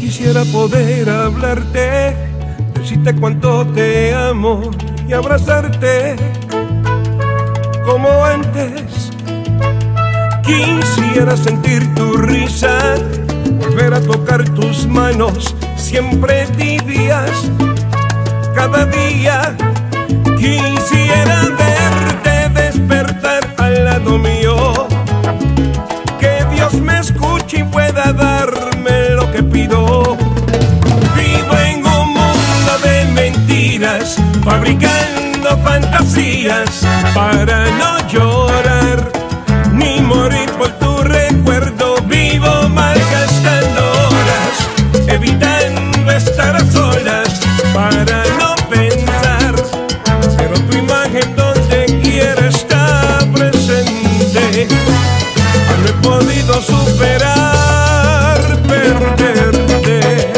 Quisiera poder hablarte, decirte cuánto te amo y abrazarte como antes. Quisiera sentir tu risa, volver a tocar tus manos, siempre tibias, cada día. Quisiera verte despertar al lado mío, que Dios me escuche y pueda darme lo que pido. Vivo en un mundo de mentiras, fabricando fantasías para no llorar ni morir por tu recuerdo. Vivo malgastando horas, evitando estar a solas para no pensar, pero tu imagen donde quiera está presente. No he podido superar perderte.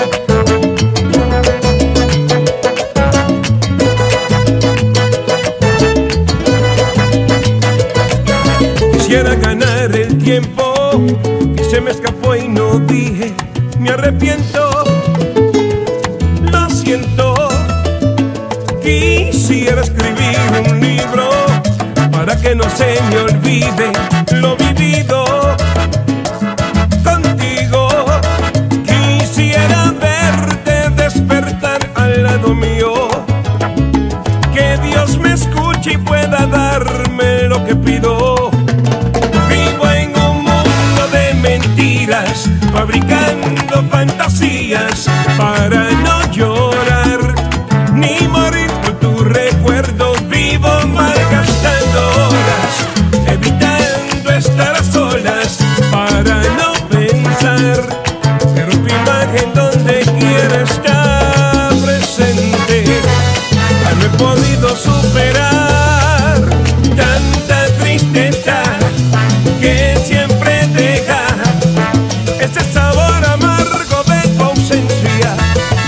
Quisiera ganar el tiempo que se me escapó y no dije. Me arrepiento, lo siento. Quisiera escribir un libro para que no se me olvide lo vivido contigo. Quisiera verte despertar al lado mío, que Dios me escuche y pueda darme lo que pido. Vivo en un mundo de mentiras, fabricando fantasías para no llorar ni morir por tu recuerdo. Vivo malgastando horas, evitando estar a solas para no pensar, pero tu imagen donde quiera está presente. Ya no he podido superar tanta tristeza que siempre deja ese sabor amargo de tu ausencia.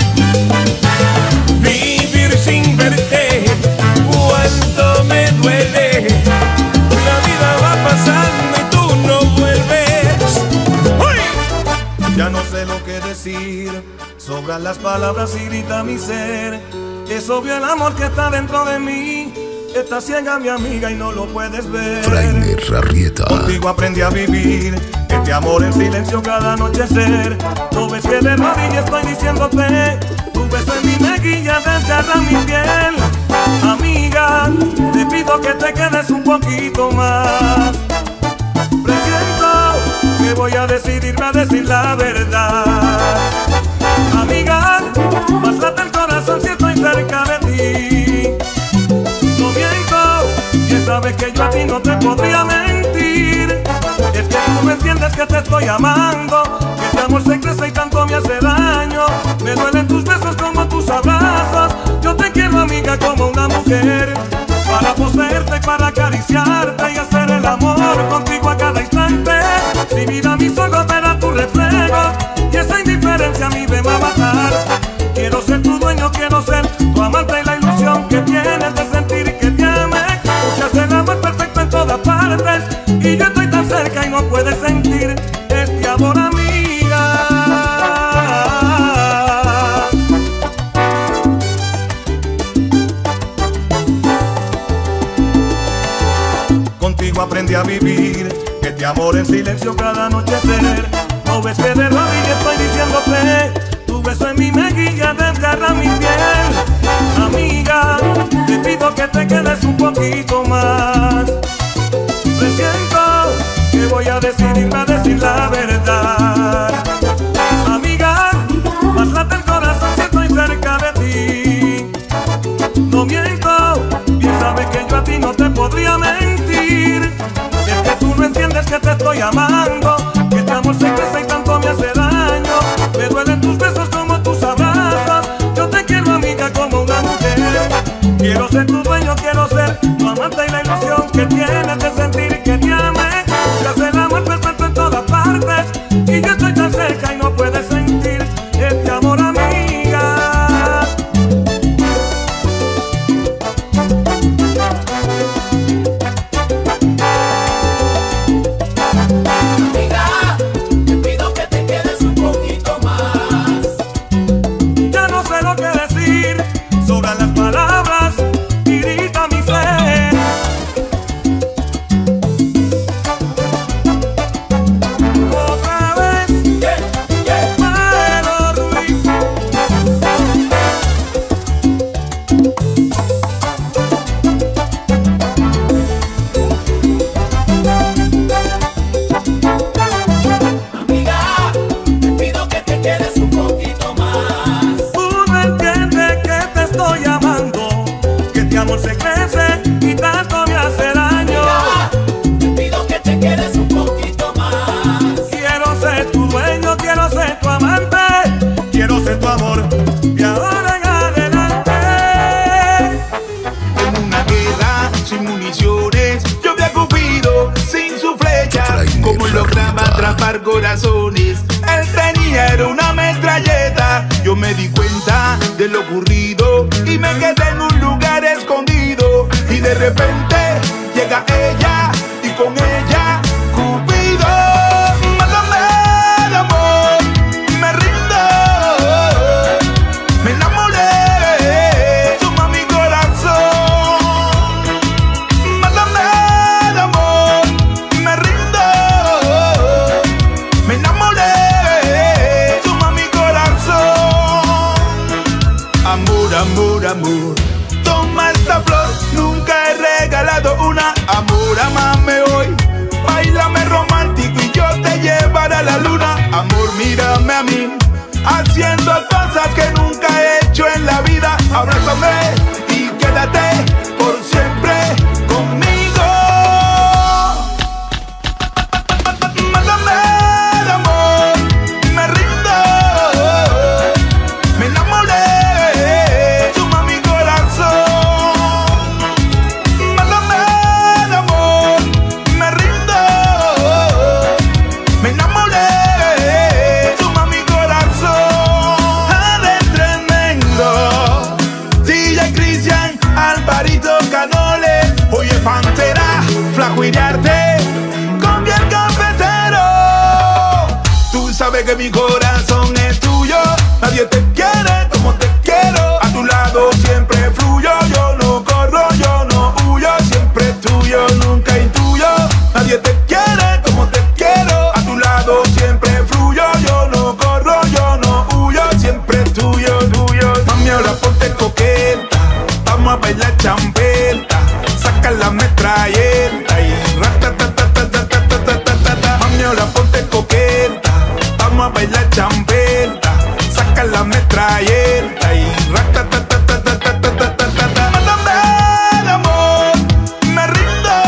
Vivir sin verte, cuánto me duele. La vida va pasando y tú no vuelves. ¡Uy! Ya no sé lo que decir, sobran las palabras y grita mi ser. Es obvio el amor que está dentro de mí. Está ciega mi amiga y no lo puedes ver. Frainer Arrieta. Contigo aprendí a vivir este amor en silencio cada anochecer. No ves que de rodillas estoy diciéndote, tu beso en mi mejilla desgarra mi piel. Amiga, te pido que te quedes un poquito más. Presiento que voy a decidirme a decir la verdad. Amiga, más late el corazón si estoy cerca de ti. No miento, bien sabes que yo a ti no te podría mentir. Es que tú me entiendes que te estoy amando, que este amor se crece y tanto me hace daño. Me duelen tus besos como tus abrazos. Yo te quiero, amiga, como una mujer, para poseerte y para acariciarte y hacer el amor contigo a cada instante. Si mira mis ojos verá tu reflejo y esa indiferencia a mí me va a matar. Quiero ser tu dueño, quiero ser tu amante y la ilusión que tienes de sentir que te ame. Escuchas el amor perfecto en todas partes y yo estoy tan cerca y no puedes sentir este amor, amiga. Contigo aprendí a vivir este amor en silencio cada anochecer. No ves que de rodillas estoy diciéndote, tu beso en mi mejilla desgarra mi piel. Amiga, te pido que te quedes un poquito más. Presiento que voy a decidirme a decir la verdad. Amiga, más late el corazón si estoy cerca de ti. No miento, bien sabes que yo a ti no te podría mentir. Es que tú no entiendes que te estoy amando, que este amor se crece y tanto me hace daño. Me duelen tus besos como tus abrazos. Yo te quiero, amiga, como una mujer. Quiero ser tu dueño, quiero ser tu amante y la ilusión que tienes de sentir que te ame. Ya hace el amor perfecto en todas partes y yo estoy tan cerca y no puedes sentir este amor, amiga. Amiga, te pido que te quedes un poquito más. de lo ocurrido y me quedé en un lugar escondido. Y de repente llega ella y con ella Cupido. Mátame de amor, me rindo, me enamoré, suma mi corazón. Mátame de amor, me rindo, me enamoré, suma mi corazón. Amor, amor, amor, toma esta flor, nunca he regalado una. Amor, amame hoy, bailame romántico y yo te llevaré a la luna. Amor, mírame a mí, haciendo cosas que nunca he hecho en la vida. Abrázame y quédate por siempre conmigo. Mátame de amor, me rindo, me enamoré, suma mi corazón. Mátame de amor, me rindo, me enamoré, suma mi corazón. Eres tremendo, DJ Cristian, Alvarito Canoles. Oye, Pantera, flaco y de arte, con bien cafetero. Tú sabes que mi corazón es tuyo, nadie te quiere como te quiero. A tu lado siempre fluyo, yo no corro, yo no huyo, siempre tuyo, nunca intuyo. Nadie te quiere como te quiero. A tu lado siempre fluyo, yo no corro, yo no huyo, siempre tuyo, tuyo. Mami, ahora ponte coqueta, vamos a bailar champeta, saca la metralleta y ratatatatatatatata. Mami, ahora ponte coqueta, vamos a bailar champeta, saca la metralleta y ratatatatatatatata. Mátame de amor, me rindo,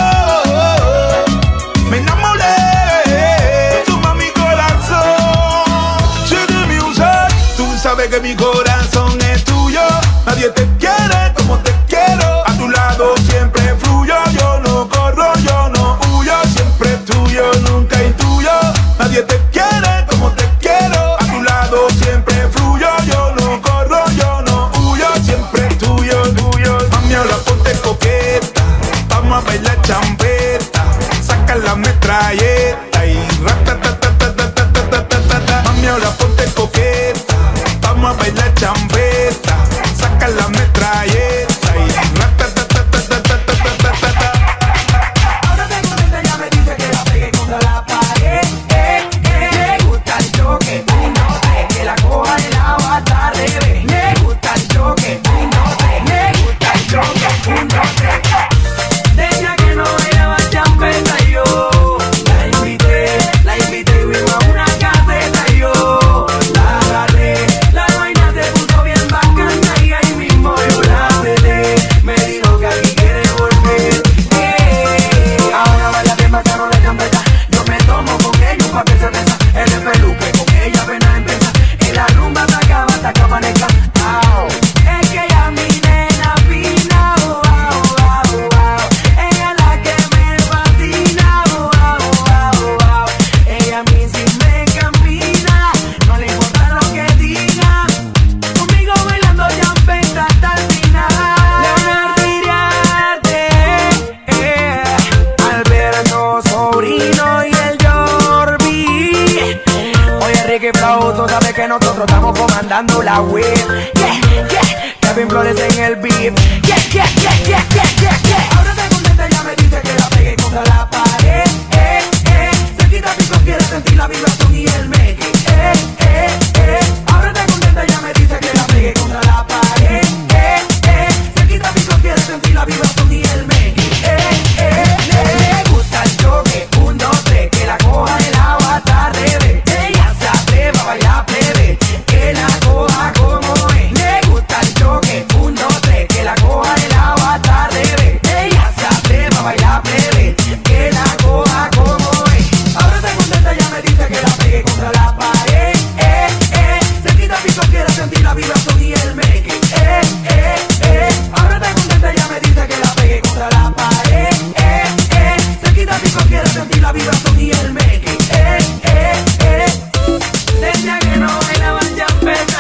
me enamoré, suma mi corazón. City Music, tú sabes que mi corazón es tuyo, nadie te quiere como te quiero. A tu lado siempre fluyo, yo no corro, yo no huyo, siempre tuyo, nunca intuyo. Nadie te quiere como te quiero. A tu lado siempre fluyo, yo no corro, yo no huyo, siempre tuyo, tuyo. Mami, ahora ponte coqueta, vamos a bailar champeta, saca la metralleta y ratatatatatatatata. Mami, ahora ponte coqueta, vamos a bailar champeta, saca la metralleta y ratatatatatatatata. Ahora tengo mente, ya me dice que la pegue contra la pared. Le gusta el choque, 1, 2, 3, que la coja de lado hasta al revés. Le gusta el choque, 1, 2, 3, le gusta el choque, 1, 2, 3. Decía que no bailaba champeta y yo la invité y fuimos a una caseta y yo la agarré. La vaina se puso bien bacana y ahí mismo yo la pegué. Me dijo que aquí quiere volver. Ahora baila bien bacano la champeta. Yo me tomo con ella un papel cerveza. Él es peluque, con ella apenas empieza. En la rumba se acaba hasta que amanezca. Es que ella mi nena fina, ella es la que me fascina, ella a mí sí me camina, no le importa lo que digan, conmigo bailando champeta hasta el final. Leonardo Iriarte, Alberto Sobrino y el Jorbi. Oye, Ricky Flow, tú sabes que nosotros estamos comandando la web. Kevin Flores en el beat. Ahora te contenta, ya me dice que la pegue contra la pared. Se quita piso, quiere sentir la vibración y el meque. Ahora te contenta, ya me dice que la pegue contra la pared. Se quita piso, quiere sentir la vibración y el meque. Le gusta el choque, 1, 2, 3, que la coja de lado hasta al revés. Ella se atreva a bailar plebe, que la coja como es. Le gusta el choque, 1, 2, 3, que la coja de lado hasta al revés. Ella se atreva a bailar plebe, que la coja como es. Ahora te contenta, ya me dice que la pegue contra la pared. Se quita piso, quiere sentir la vibración y el meque. Ahora te contenta, ya me dice que la pegue contra la pared. Se quita piso, quiere sentir la vibración y el meque. Decía que no bailaba champeta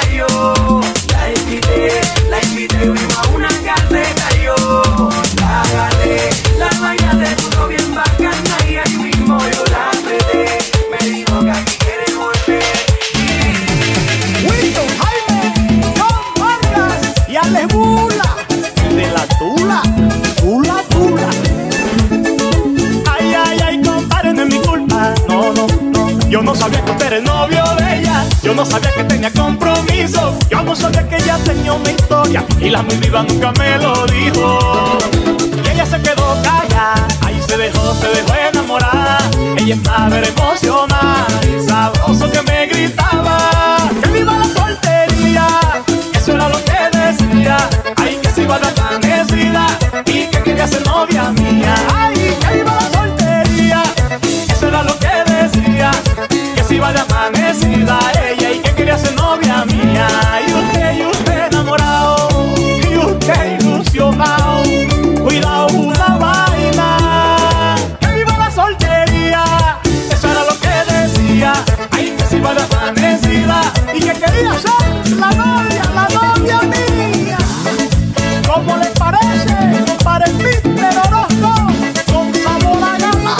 sabía que tenía compromiso. Yo no sabía que ella tenía una historia y la muy viva nunca me lo dijo. Y ella se quedó callada, ahí se dejó enamorar. Ella estaba emocionada y sabroso que me gritaba que viva la soltería. Eso era lo que decía. Ay, que se iba de amanecida y que quería ser novia mía. Ay, que viva la soltería. Eso era lo que decía. Que se iba de amanecida ella y que quería ser novia mía. Y usted enamorado, y usted ilusionado. Cuidado una vaina. Que viva la soltería. Eso era lo que decía. Ay, que se iba de amanecida y que quería ser la novia mía. ¿Cómo les parece? Para el Mr. Orozco con sabor a gama.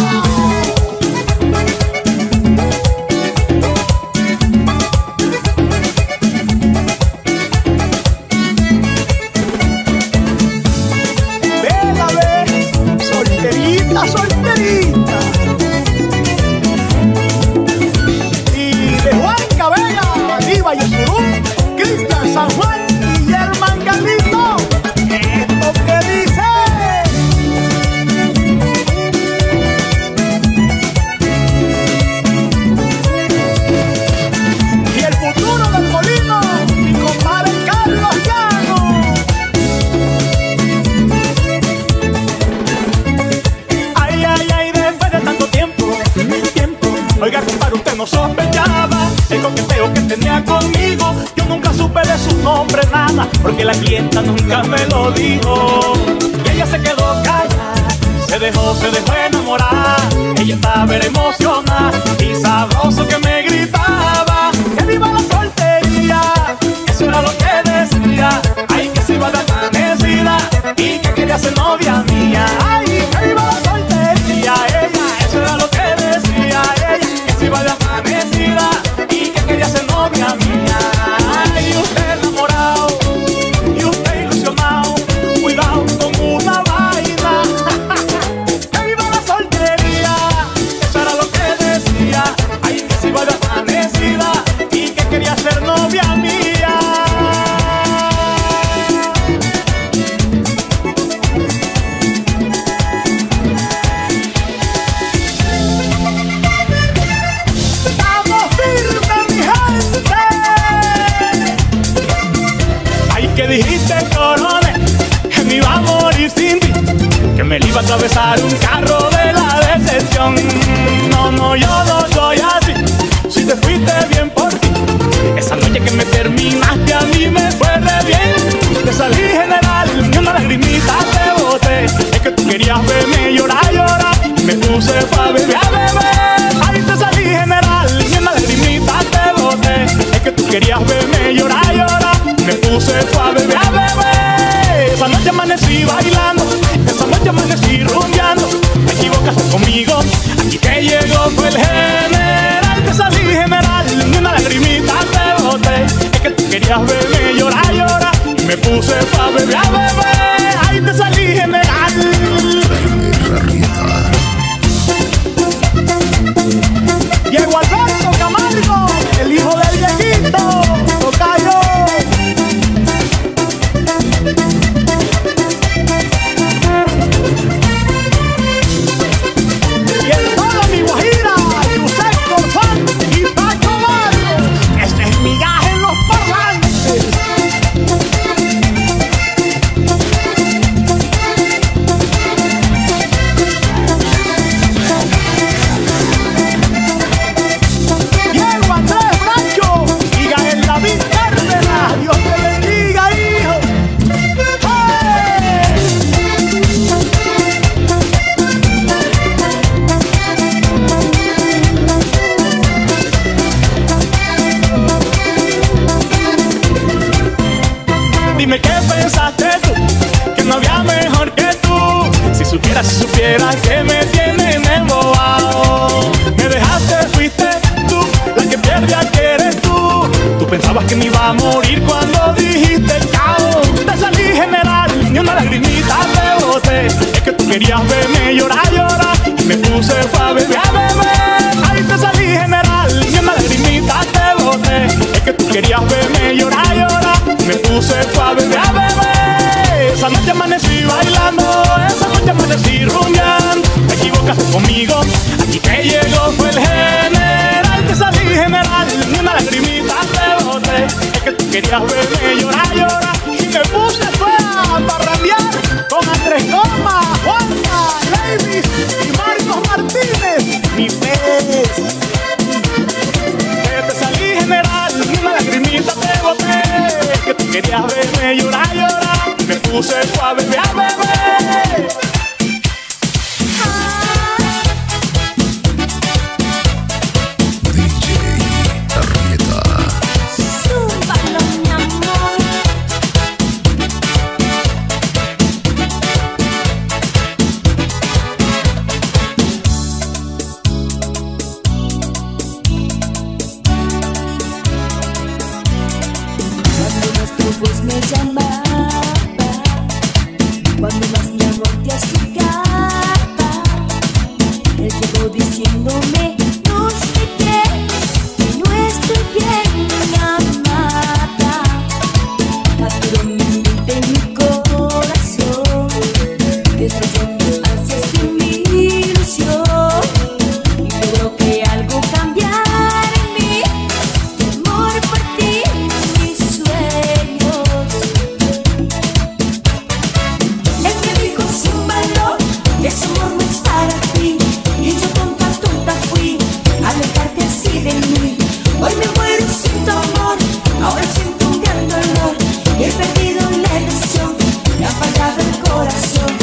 Ven a ver, solterita, solterita. Y de Juan Cabella, Diva y Surú, Cristian San Juan y Germán Galito. ¿Esto qué dice? Y el futuro del Molino, mi compadre Carlos Llano. Ay, ay, ay, después de tanto tiempo. Oiga, compadre, usted no sospechaba el coqueteo que tenía conmigo. Yo nunca supe de su nombre nada, porque la clienta nunca me lo dijo. Y ella se quedó callada, se dejó enamorar. Ella estaba emocionada y sabroso que me gritaba que viva la soltería. Eso era lo que decía. Ay, que se iba de amanecida y que quería ser novia mía. Ay, que viva la soltería ella. Eso era lo que decía ella. Que se iba de amanecida y que quería ser novia mía. Ay, usted enamorado y usted ilusionado. Cuidado con una vaina. Que viva la soltería. Eso era lo que decía. Ay, que se iba de amanecida y que quería ser novia mía. ¡Estamos firmes, mi gente! Ay, que dijiste, corones, que me iba a morir sin ti, que me le iba a atravesar un carro de la decepción. No, no, yo no soy así. Si te fuiste bien por ti, esa noche que me terminaste a mí me fue re bien. Te salí general, ni una lagrimita te boté. Es que tú querías verme llorar, llorar, y me puse pa' beber a beber. Ay, te salí general, ni una lagrimita te boté. Es que tú querías verme llorar, llorar, y me puse pa' beber a beber. Esa noche amanecí bailando, esa noche amanecí rumbeando. Te equivocaste conmigo, aquí te llegó fue el general. Te salí general, ni una lagrimita te boté. Es que tú querías verme llorar, llorar, y me puse pa' beber a beber. Ay, te salí general. Llegó Alberto Camargo, el hijo del viejito, tocayo. Y en toda mi Guajira, Yusef Corfán y Paco Barros. Este es mi gaje en los parlantes. Diego Andrés Brancho y Gael David Cárdenas. Dios te bendiga, hijo. ¡Hey! Dime qué pensaste tú, que no había mejor que tú. Si supieras que me tienen embobado. Me dejaste, fuiste tú, la que pierde al que eres tú. Tú pensabas que me iba a morir cuando dijiste chao. Te salí general, ni una lagrimita te boté. Es que tú querías verme llorar, llorar, y me puse pa' beber a beber. Ay, te salí general, ni una lagrimita te boté. Es que que tú querías verme llorar, llorar. Me puse pa' beber, a beber. Esa noche amanecí bailando, esa noche amanecí rumbeando. Te equivocaste conmigo, aquí que llegó fue el general. Te salí general, ni una lagrimita te boté. Es que tú querías verme llorar, llorar. Y me puse fue a parrandear con Andrés Goma, Juanma, Davis y Marcos Martínez. Mi pez. Que te salí general, ni una lagrimita te boté. Que tú querías verme llorar, llorar. Me puse a beber, a beber. Pues me llamaba, cuando más mi amor te acicaba, él llegó diciéndome no sé qué, que no estoy bien amada. Capturó mi mente y mi corazón, destruyó mis ansias y mi ilusión, y logró que algo cambiara en mí, mi amor por ti. Ese amor no es para ti, y yo tonta, tonta fui, alejarte así de mí. Hoy me muero sin tu amor, ahora siento un gran dolor, y he perdido la ilusión, me ha fallado el corazón.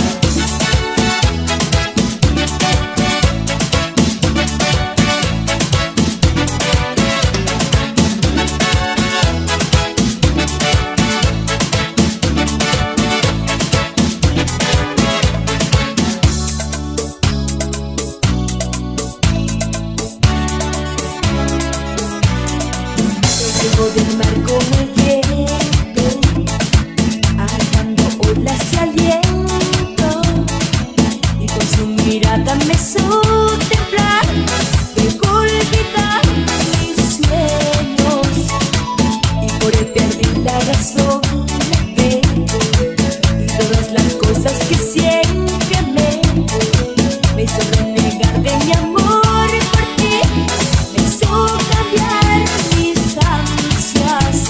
Del mar con el viento, arrancando olas y aliento, y con su mirada me hizo temblar, dejó olvidar mis sueños, y por él perdí la razón, la fe, y todas las cosas que siempre amé, me hizo renegar de mi amor por ti, me hizo cambiar mis ansias.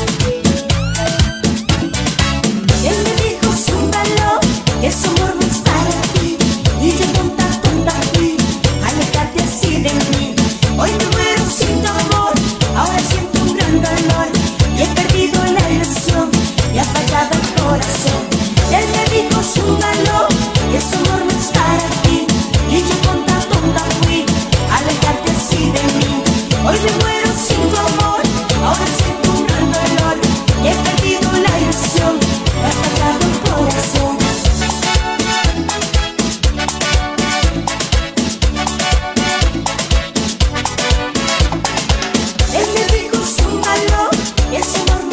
Él me dijo zúmbalo, ese amor no es para ti, y yo tonta, tonta fui, alejarte así de mí. Hoy me muero sin tu amor, ahora siento un gran dolor, y he perdido la ilusión, y ha fallado el corazón. Él me dijo zúmbalo, ese amor no es para ti, y yo tonta, tonta fui, alejarte así de mí. Hoy me muero sin tu amor, ahora siento un gran dolor, y he perdido la ilusión, me ha fallado el corazón. Él me dijo zúmbalo, ese amor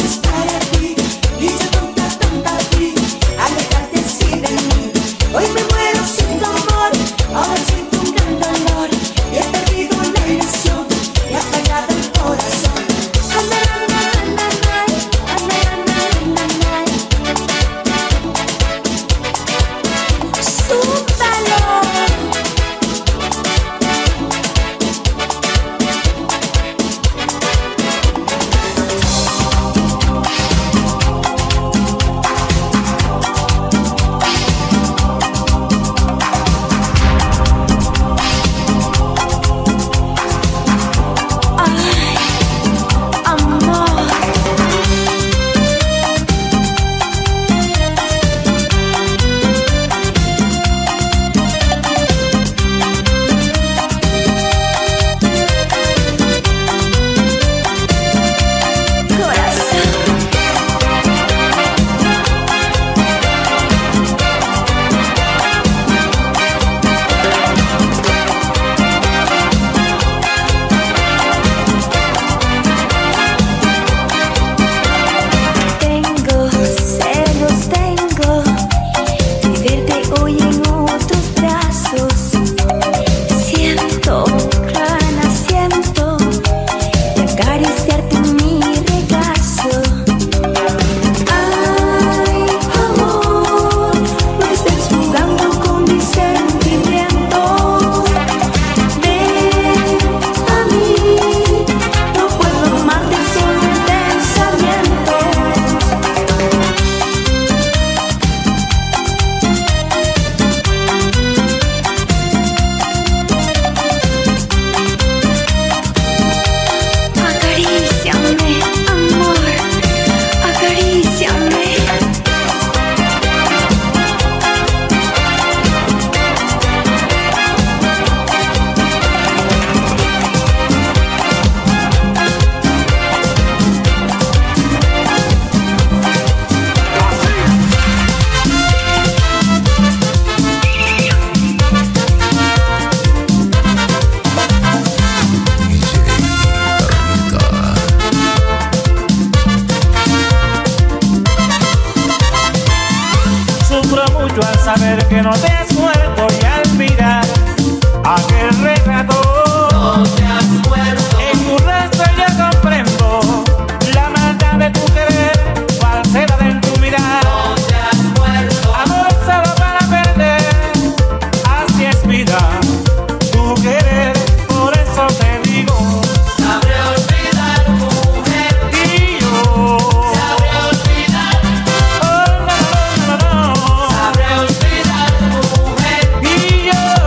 saber que no te has muerto y al mirar aquel retrato. No te has muerto. En tu rostro yo comprendo la maldad de tu querer, falsedad en tu mirar. No te has muerto. Amor solo para perder, así es vida, tu querer, por eso te digo. Sabré olvidar, mujer. Y yo Sabré olvidar. oh, no, no, no, no. Sabré olvidar, mujer. Y yo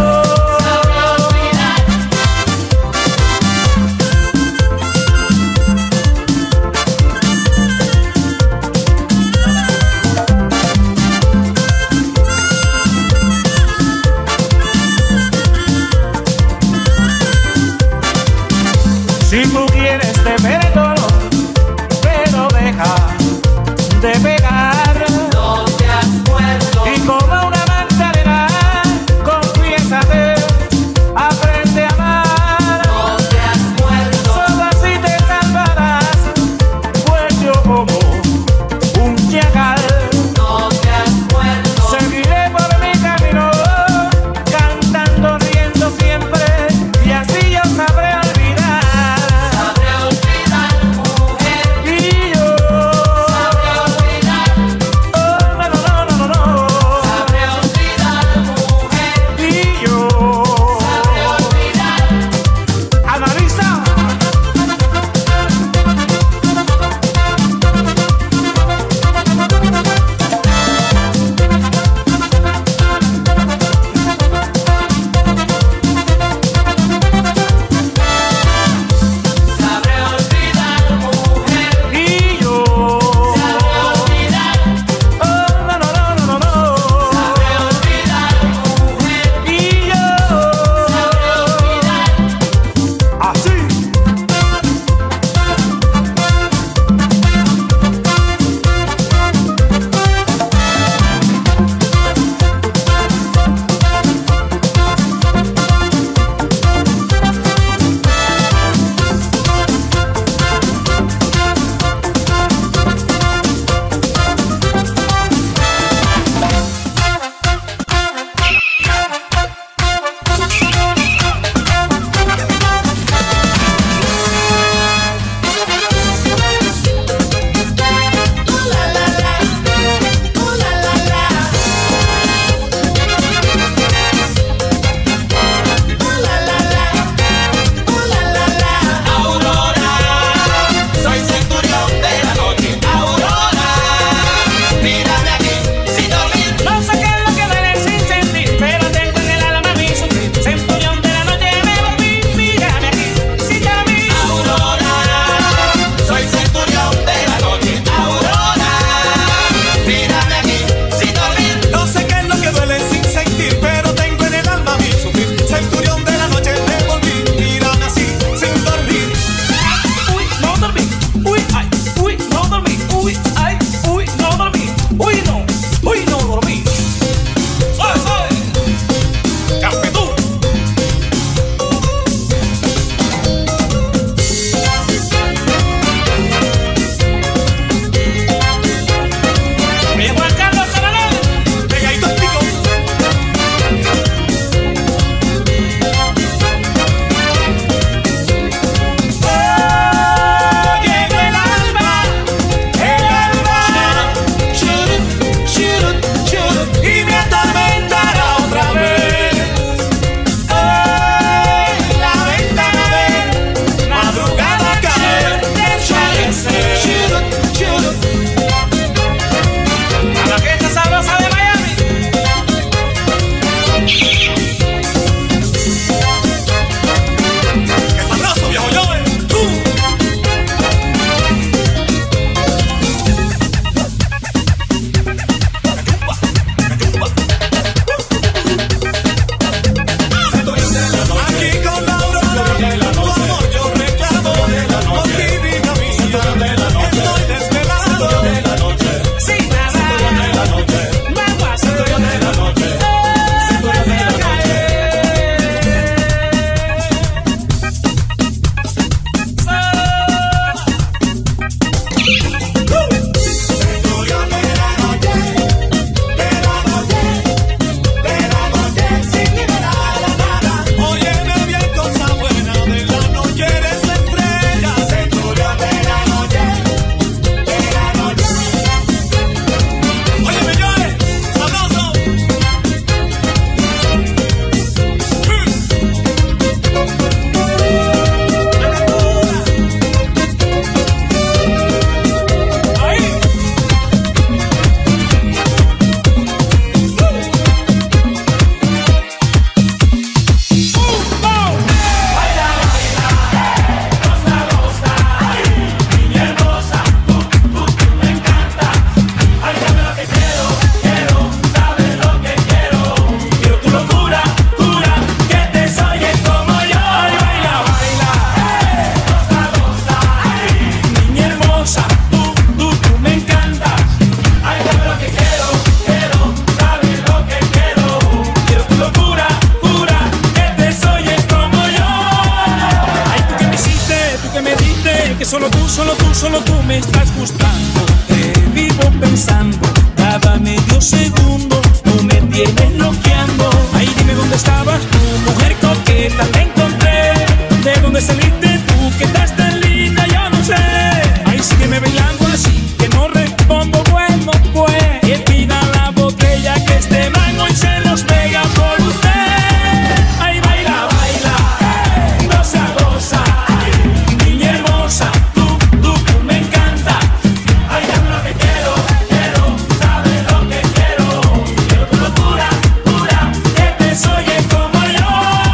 gustando, te vivo pensando, cada medio segundo tú me tienes bloqueando. Ay, dime dónde estabas tú, mujer coqueta, te encontré. ¿De dónde saliste tú, que estás tan linda? Yo no sé. Ay, sígueme bailando así, que no respondo, bueno pues. Que pida la botella, que este man hoy se los pega por usted. Ay, baila, baila, goza, goza. Niña hermosa, tú me encanta. Ay, dame lo que quiero, sabes lo que quiero. Quiero tu locura, pura, que te soñes como yo.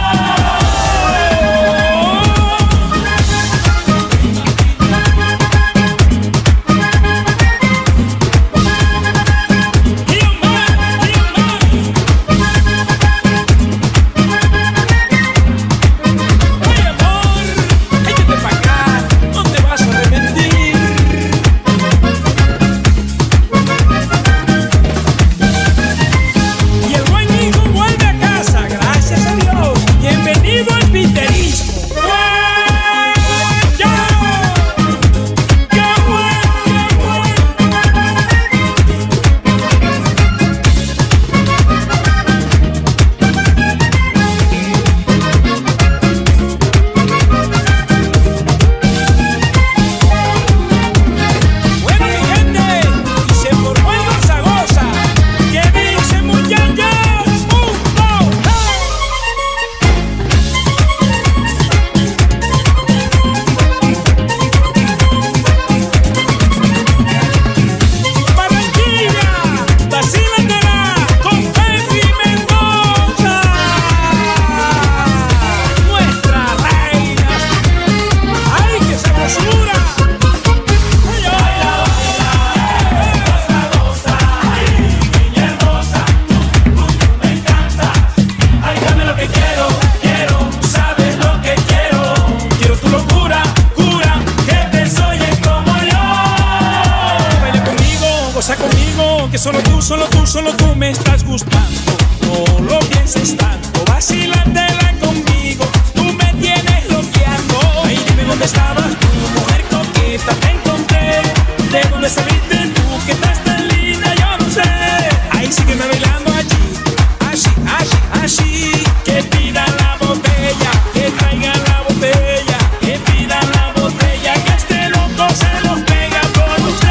Solo tú me estás gustando. No lo pienses tanto, vacílatela conmigo. Tú me tienes bloqueando. Ay, dime dónde estabas tú, mujer coqueta, te encontré. ¿De dónde saliste tú, que estás tan linda? Yo no sé. Ay, sígueme bailando allí, así, así, así. Que pidan la botella, que traigan la botella. Que pidan la botella, que este loco se los pega por usted.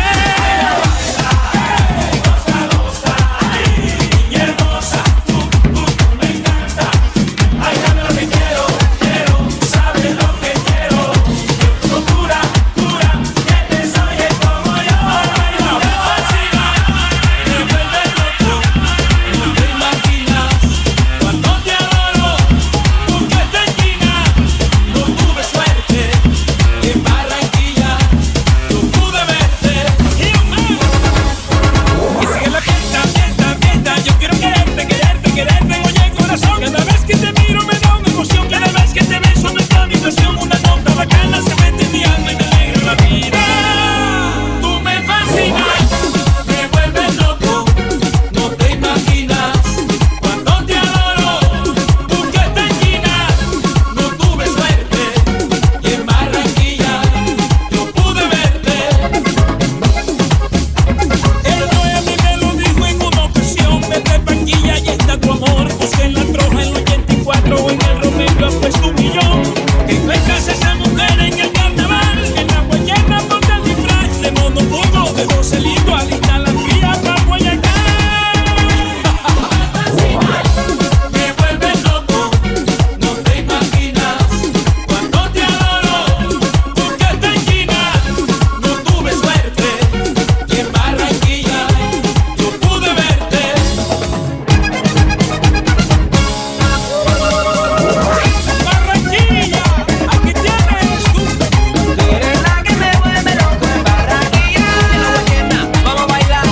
Eres la que me vuelve loco en Barranquilla. Vamos a bailar.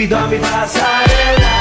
invito a mi pasarela,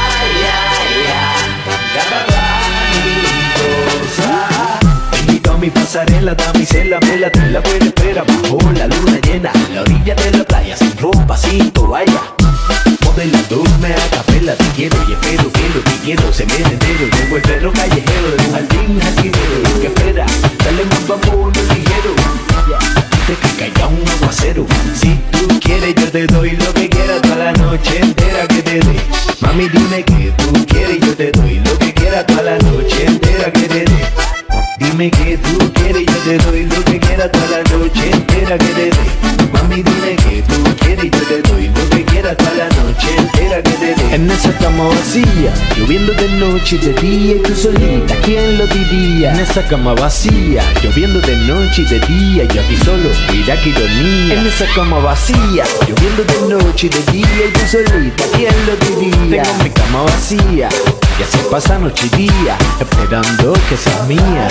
te invito a mi pasarela, damisela, vela, te la buena espera bajo la luna llena, a la orilla de la playa, sin ropa, sin toalla. Modelándome a capela, te quiero y espero, te quiero, se me entero. Llevo el perro callejero de un jardín jardinero. Lo que espera, dale más vamos, no ligero. Antes que caiga un aguacero. Si tú quieres yo te doy lo que quieras toda la noche entera que te dé. Mami dime que tú quieres yo te doy lo que quieras toda la noche entera que te dé. Dime que tú quieres yo te doy lo que quieras toda la noche entera que te dé. Mami dime que tú quieres yo te doy lo que quieras toda la noche entera que te dé. En esa cama vacía, lloviendo de noche y de día y tú solita, ¿quién lo diría? En esa cama vacía, lloviendo de noche y de día, yo aquí solo, mira qué ironía. En esa cama vacía, lloviendo de noche y de día y tú solita, ¿quién lo diría? Tengo mi cama vacía y así pasa noche y día, esperando que seas mía.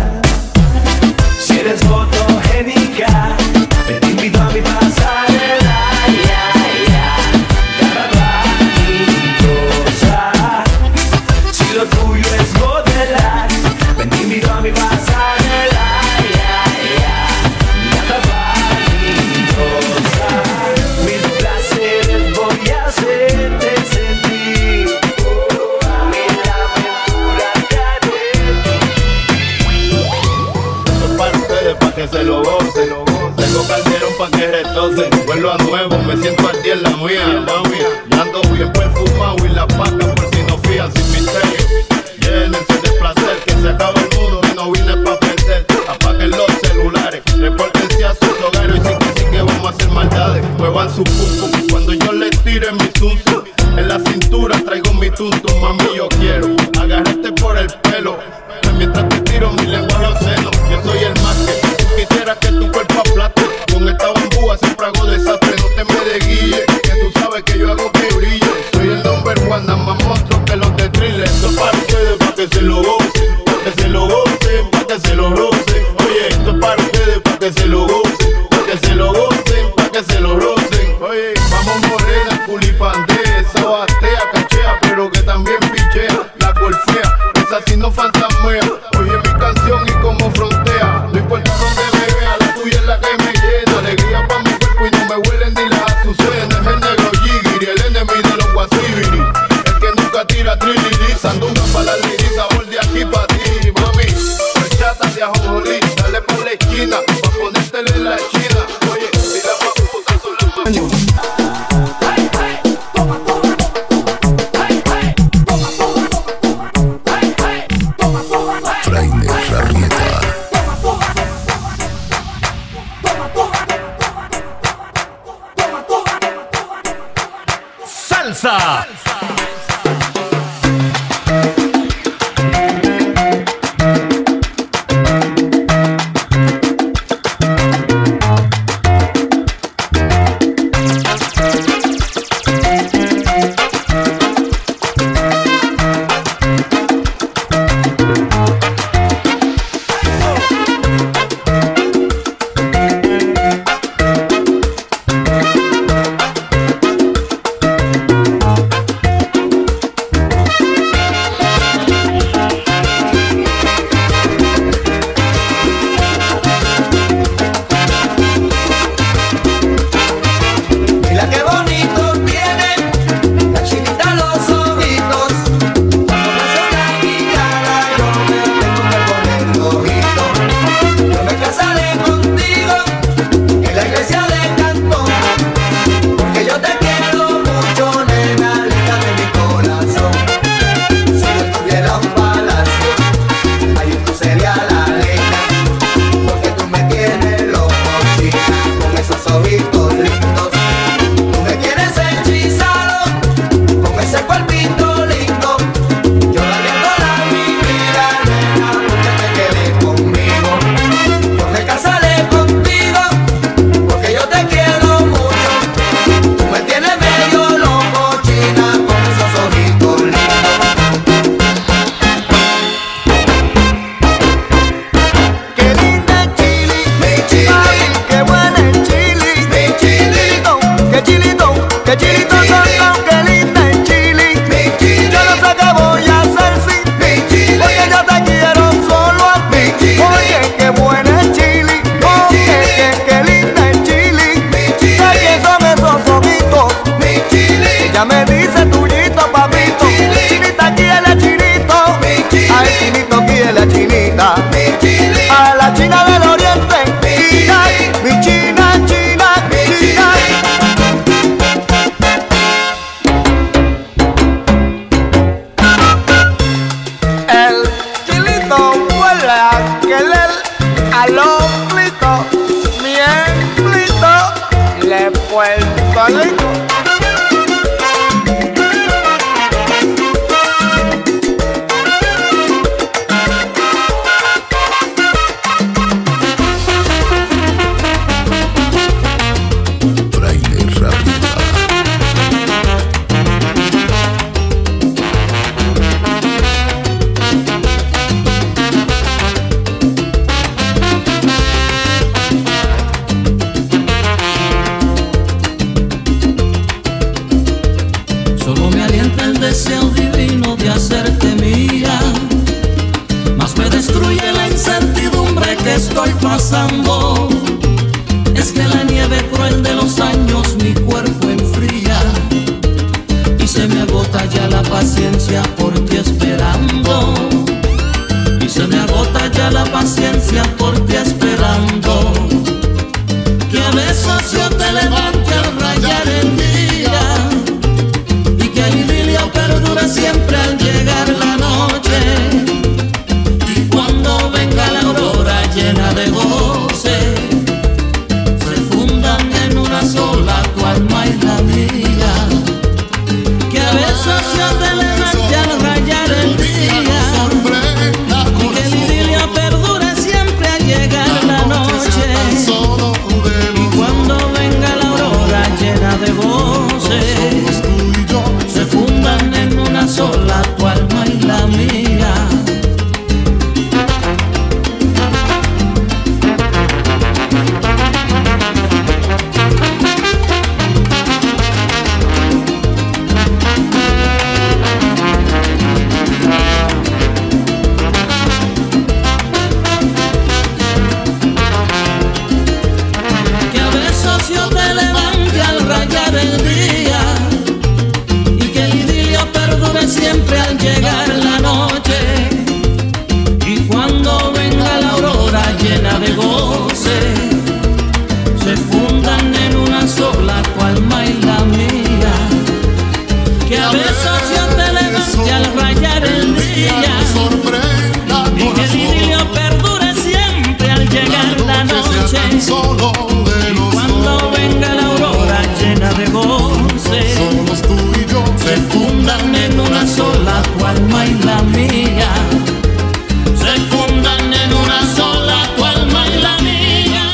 Si eres fotogénica, ven te invito a mi pasarela, si lo tuyo es modelar, ven te invito a mi pasarela, mis placeres voy a hacerte sentir, mil aventuras que Esto para ustedes, pa' que se lo gocen. Tengo calderón pa' que retocen. Vuelvo a nuevo, me siento al día en la mía. Ya ando bien perfumado y la paca por si no fían sin misterio. Llénense de placer, que se acaba el mundo y no vine pa' perder. Apaguen los celulares, repórtense a sus hogares y sí que vamos a hacer maldades. Muevan su pum cuando yo les tire mi tuntum. En la cintura traigo mi tuntum, mami yo quiero agarrarte por el pelo mientras te tiro mi lengua a los senos. Yo soy el más que tú quisieras que tu cuerpo aplaste. Con esta bambúa siempre hago desastre, no te me desguille, que tú sabes que yo hago que brille. Soy el number one, nada más monstruo que los de Thriller. Esto es para ustedes, pa' que se lo gocen, pa' que se lo gocen, pa' que se lo rocen. Oye, esto es para ustedes, pa' que se lo gocen, pa' que se lo gocen, pa' que se lo rocen. Oye, vamos morena, culipandea, esa batea, cachea, pero que también pichea. La golfea, esa sí no fantasmea. Oye mi canción y como frontea. No importa donde me vea, la tuya es la que me llena. Alegría pa' mi cuerpo y no me huelen ni las azucenas. Es el negro Jigiri, el enemigo de los guasibiri. El que nunca tira triliri. Sandunga pa' la liri, sabor de aquí pa' ti, mami. Horchata de ajonjolí, dale pa' la esquina, pa' ponértela en la china. Oye, si la puta son las manos. Salsa. Patalito. Solo me alienta el deseo divino de hacerte mía, mas me destruye la incertidumbre que estoy pasando. Es que la nieve cruel de los años mi cuerpo enfría y se me agota ya la paciencia por ti esperando. Y se me agota ya la paciencia por ti esperando. Que a veces yo te levante al rayar el día y que el idilio perdure siempre al llegar la noche. Y cuando venga la aurora llena de goce, se fundan en una sola tu alma y la mía. Que a veces yo te levante al rayar el día y que el idilio perdure siempre al llegar la noche. Y cuando venga la aurora llena de goce, se fundan en una sola tu alma y la mía. Que a besos yo te levante al rayar el día y que el idilio perdure siempre al llegar la noche. Y cuando venga la aurora llena de goce, se fundan en una sola tu alma y la mía. Que a besos yo te levante al rayar el día y que el idilio perdure siempre al llegar la noche. Y cuando venga la aurora llena de goce, se fundan en una sola tu alma y la mía. Se fundan en una sola tu alma y la mía.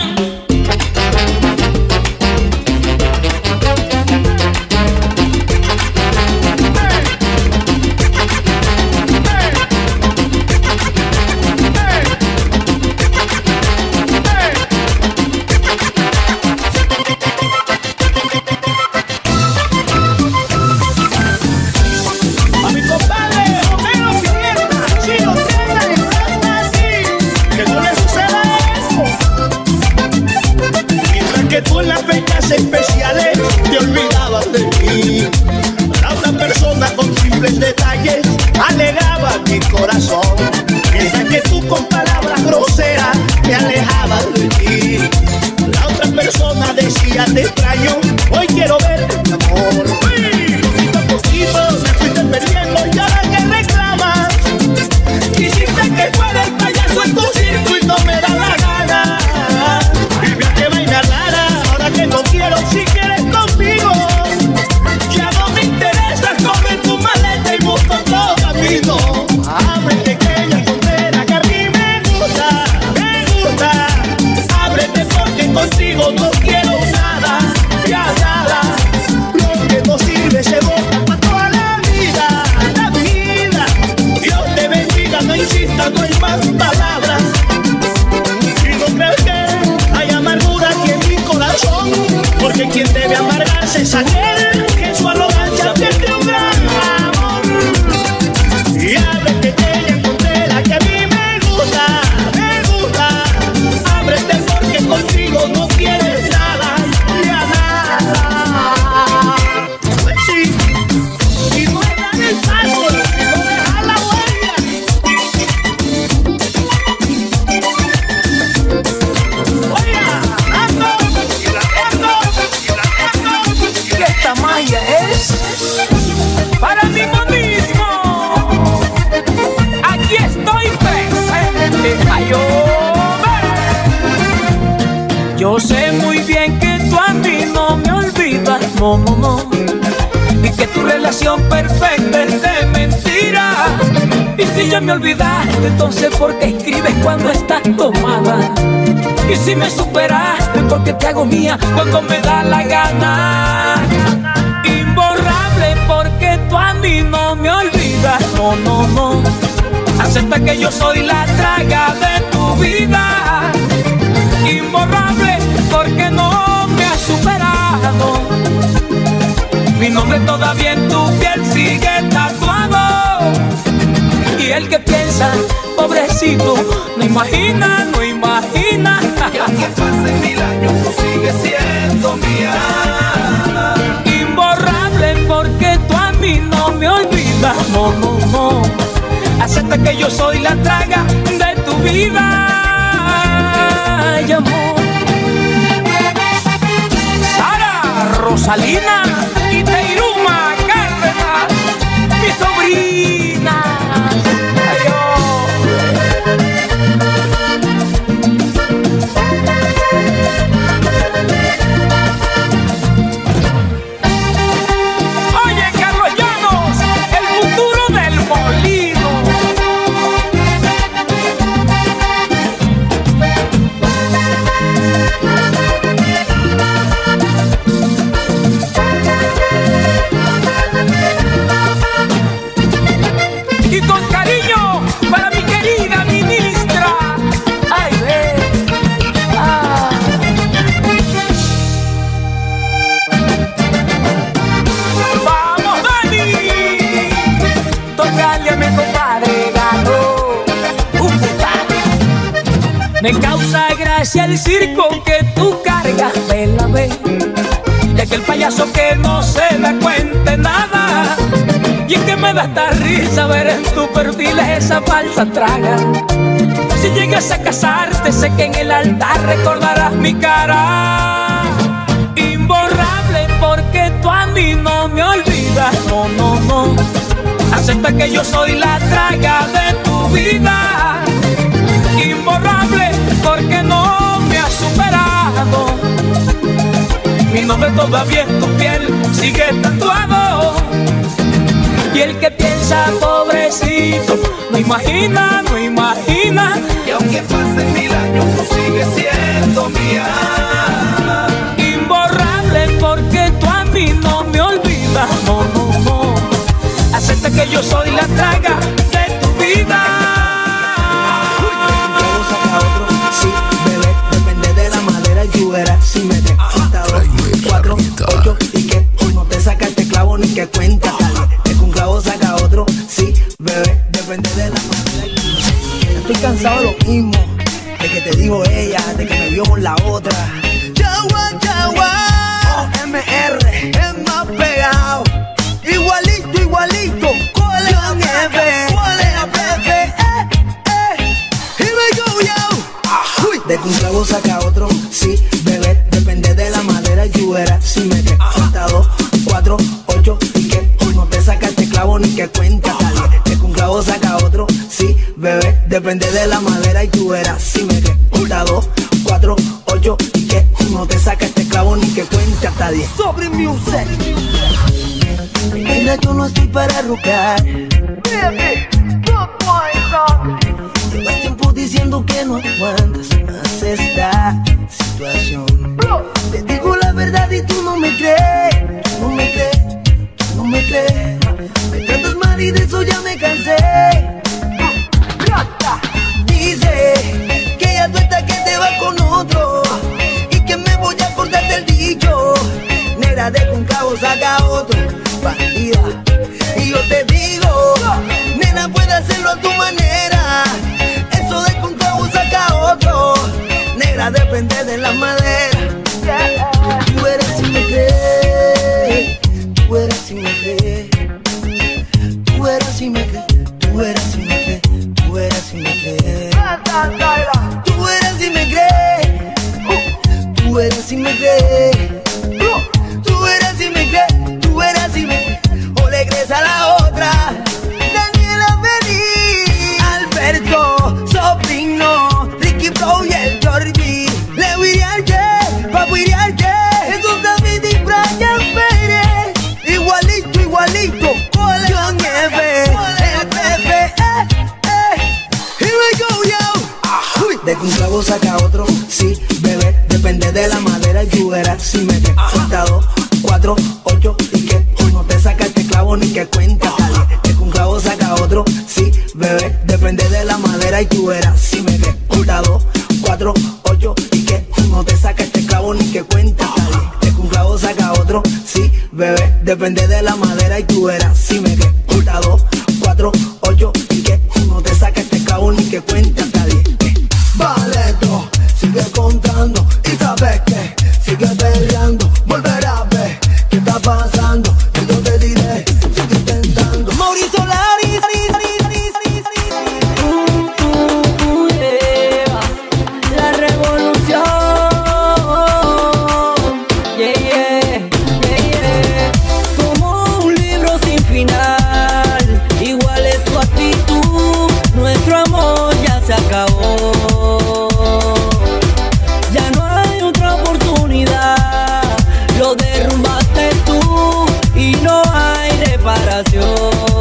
A mi compadre, Romero Pimienta, Chino Tienda y Santa así, que no le suceda eso. Mientras que tú en las fechas especiales te olvidabas de mí, la otra persona con simples detalles alegaba mi corazón. Mientras que tú con palabras groseras me alejabas de ti, la otra persona decía te extraño, hoy quiero verte mi amor. Poquito a poquito me fuiste perdiendo y ahora que reclamas, quisiste que fuera el payaso en tu circo y no me da la gana. Y mira qué vaina rara, ahora que no quiero si quieres conmigo, ya no me interesa, coge tu maleta y busca otro camino. Abre que ya no, no, no. Y que tu relación perfecta es de mentira. Y si ya me olvidaste, entonces ¿por qué escribes cuando estás tomada? Y si me superaste, ¿por qué te hago mía cuando me da la gana? Imborrable, porque tú a mí no me olvidas, no, no, no. Acepta que yo soy la traga de tu vida. Imborrable, porque no me has superado. Mi nombre todavía en tu piel sigue tatuado. Y el que piensa, pobrecito, no imagina, no imagina que aunque pasen 1000 años tú sigues siendo mía. Imborrable, porque tú a mí no me olvidas, no, no, no. Acepta que yo soy la traga de tu vida. Ay, amor. Sara, Rosalina y Teiruma Cárdenas, mi sobrina. Ay, oye, Carlos Llanos, el futuro del molino. Y con cariño para mi querida ministra. Ay, ve. Ah. Vamos, Dani. Tócale a mi compadre gato. Me causa gracia el circo que tú cargas, vela, ve. Y aquel payaso que no se da cuenta de nada. Y es que me da esta risa ver en tu perfil esa falsa traga. Si llegas a casarte, sé que en el altar recordarás mi cara. Imborrable, porque tú a mí no me olvidas, no, no, no. Acepta que yo soy la traga de tu vida. Imborrable, porque no me has superado. Mi nombre todavía en tu piel sigue tatuado. Y el que piensa, pobrecito, no imagina, no imagina que aunque pasen 1000 años tú sigues siendo mía. Imborrable, porque tú a mí no me olvidas, no, no, no. Acepta que yo soy la traga de tu vida. Sí, bebé, depende de la madera y tú verás si me te cuenta 2, 4, 8 y que no te saca este clavo ni que cuenta tal. Es que un clavo saca otro, sí, bebé, depende de la madera y tú verás. Estoy cansado de lo mismo, de que te dijo ella, de que me vio con la otra. Chagua, chagua, OMR, es más pegado, igualito, igualito. ¿Cuál es la nieve? ¿Cuál es la bebé? Here we go, yo. De que un clavo saca otro, sí, bebé, depende de la madera y tú verás si me te cuenta 2, 4, 8 y que no te saca este clavo ni que cuenta tal. De que un clavo saca otro, sí, bebé, depende de la madera y tú verás si me te cuenta 2, 4, 8 y que no te saca este clavo ni que cuenta hasta 10. Sobre music. Mira, yo no estoy para rocar. Llevas tiempo diciendo que no aguantas más esta situación. Te digo la verdad y tú no me crees. Tú no me crees, tú no me crees. Me tratas mal y de eso ya me cansé. Dice que ya tú estás que te vas con otro y que me voy a acordar del dicho. Negra de un clavo saca otro, bandida. Y yo te digo, nena, puedes hacerlo a tu manera. Eso de que un clavo saca otro, negra, depende de la madera. Tú eres si me crees, tú eres si me crees, tú eres si me crees, tú eres si me crees, tú eres si me crees, tú eres si me crees, tú eres si me crees, tú eres si me crees, tú eres si me crees, o le crees a la otra. Daniela Beni, Alberto, Sobrino, Ricky Bro y el Jordi, Le Wiriarque, Pa' Wiriarque, esos David y Brian Baby. clavo saca otro. Sí, bebé, depende de la madera y tú verás si me te cuenta 2, 4, 8 y que no te saca este clavo ni que cuenta tal. Es que un clavo saca otro. Sí, bebé, depende de la madera y tú verás si me te cuenta 2, 4, 8 y que no te saca este clavo ni que cuenta tal. Es que un clavo saca otro. Sí, bebé, depende de la madera y tú verás si me te cuenta 2, 4, 8 y que no te saca este clavo ni que cuenta tal. Vale, sigue contando y sabes que sigue peleando. Volverás a ver qué está pasando. Yo te diré, sigue intentando. Mauricio Solari, la revolución. Como un libro sin final, igual es tu actitud. Nuestro amor ya se acabó. Ya no hay otra oportunidad. Lo derrumbaste tú y no hay reparación.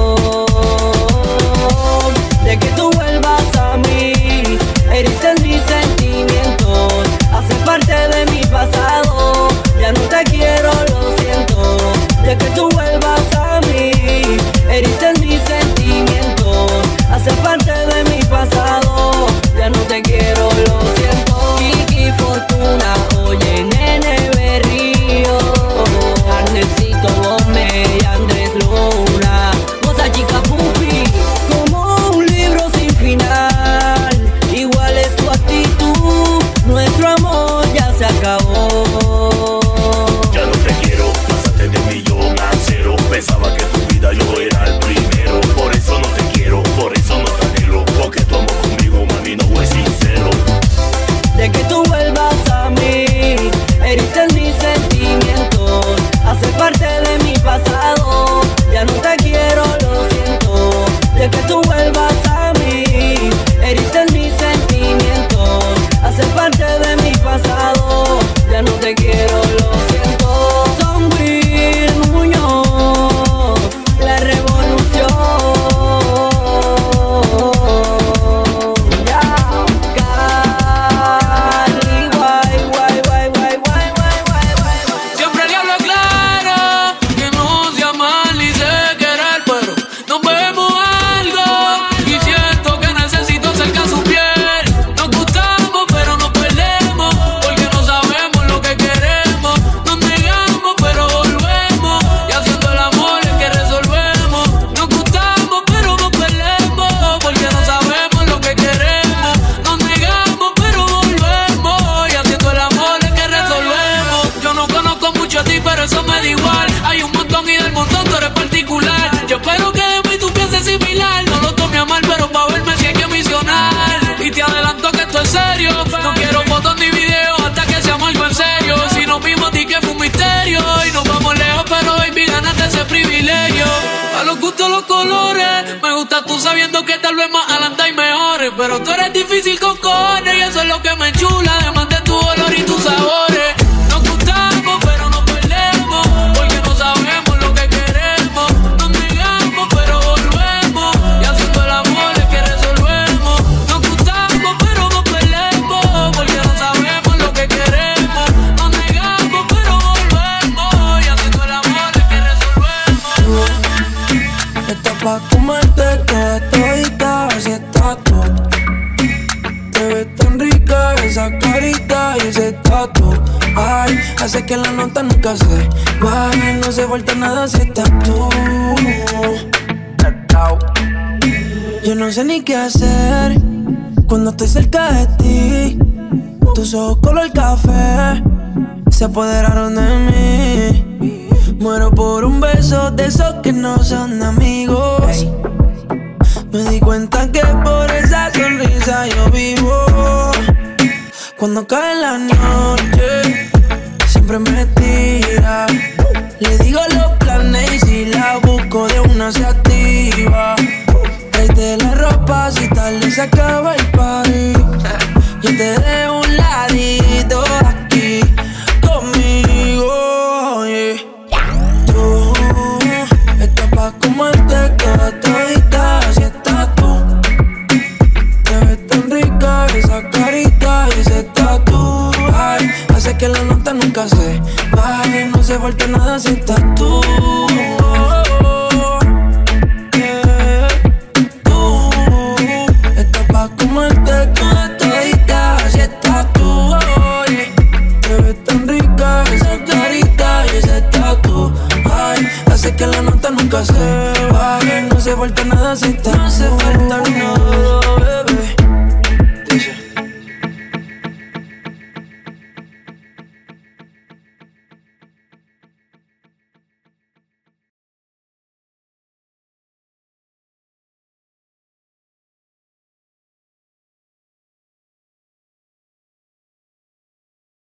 De que tú vuelvas a mí, heriste en mis sentimientos. Haces parte de mi pasado. Ya no te quiero, lo siento. De que tú vuelvas a mí, heriste en mis sentimientos. Haces parte de mi pasado. Ya no te quiero, lo siento. Kiki Fortuna, oye, Nene Berrío, Arnelcito Gómez y Andrés Luna, Cosa Chica Pupi. Como un libro sin final, igual es tu actitud. Nuestro amor ya se acabó. Ya no te quiero, pasaste de 1.000.000 a 0. Pensaba que tu vida yo era el primero. Por eso no te quiero, por eso no te anhelo. Porque tu amor conmigo, mami, no es sincero. De que tú vuelvas a mí, heriste en mis sentimientos. Haces parte de mi pasado. Ya no te quiero, lo siento. De que tú vuelvas a mí, heriste en mis sentimientos. Haces parte de mi pasado. Ya no te quiero, lo siento. Son Will Muñoz, la revolución. Siempre le hablo claro, que no sea mal ni sé querer, pero nos vemos algo y siento que necesito cerca su piel. Nos gustamos pero nos perdemos, porque no sabemos lo que queremos. Nos negamos pero volvemos, y haciendo el amor es que resolvemos. Nos gustamos pero nos perdemos, porque no sabemos lo que queremos. Nos negamos pero volvemos, y haciendo el amor es que resolvemos. Yo no conozco mucho a ti, pero eso me da igual. Hay un montón y del montón tú eres particular. Yo espero que de mí tú pienses similar. No lo tome a mal, pero pa' verme si hay que misionar. Y te adelanto que esto es serio. No quiero fotos ni videos hasta que seamos algo en serio. Si nos vimos, di que fue un misterio. Y nos vamos lejos, pero baby, ganaste ese privilegio. A los gustos, los colores. Me gusta tú sabiendo que tal vez más adelante hay mejores. Pero tú eres difícil con cojones, y eso es lo que me enchula. Además de tu olor y tus sabores. Nos gustamos, pero nos perdemos, porque no sabemos lo que queremos. Nos negamos, pero volvemos, y haciendo el amor es que resolvemos. Nos gustamos, pero nos perdemos, porque no sabemos lo que queremos. Nos negamos, pero volvemos, y haciendo el amor es que resolvemos. Está pa' comerte toda todita, así estás tú. Te ves tan rica esa carita y ese tatu. Ay, hace que la nota nunca se baje. No se falta nada si estás tú. Yo no sé ni qué hacer cuando estoy cerca de ti. Tus ojos color café se apoderaron de mí. Muero por un beso de esos que no son amigos. Me di cuenta que por esa sonrisa yo vivo. Cuando cae la noche, siempre me tira. Le digo los planes y si la busco de una se activa. Tráete la ropa si tarde se acaba el party. Yo te dejo un ladito aquí conmigo, yeah. Tú estás pa' comerte toda todita, así estás tú. Te ves tan rica esa carita y nunca se va. No hace falta nada si está. No hace falta nada.